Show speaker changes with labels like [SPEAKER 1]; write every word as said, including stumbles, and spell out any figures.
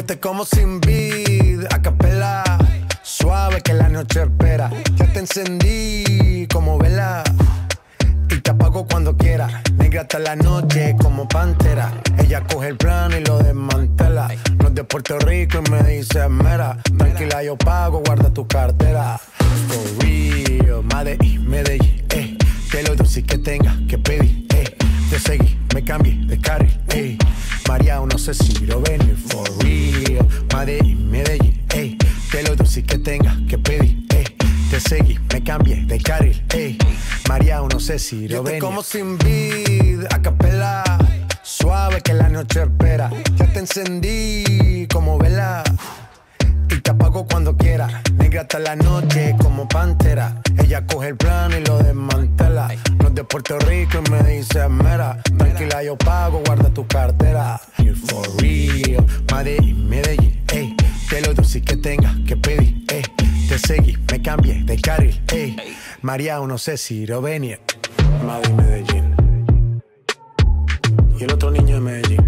[SPEAKER 1] te como sin vid, a capela, suave que la noche espera. Ya te encendí como vela y te apago cuando quiera. Negra hasta la noche como pantera. Ella coge el plano y lo desmantela. No es de Puerto Rico y me dice mera. Tranquila, yo pago, guarda tu cartera. For real, Madrid, Medellín, eh. Te lo dulce que tenga que pedir, eh. Te seguí, me cambié de carril, eh. María, no sé si lo venir. For real, Madrid, Medellín, eh. Te lo dulce que tenga que pedir, eh. Te seguí, me cambié de carril, eh. María, no sé si lo venir. Yo te como sin vid, a capela, suave que la noche espera. Ya te encendí como vela y te apago cuando quiera. Negra hasta la noche como pantera. Ella coge el plano y lo desmantela. No es de Puerto Rico y me dice mera. Tranquila, yo pago, guarda tu cartera. Here for real, Madrid, Medellín, ey. Te lo dulce que tenga que pedir, ey. Te seguí, me cambié de carril, ey. María, no sé si lo venía. Madrid, Medellín. Y el otro niño de Medellín.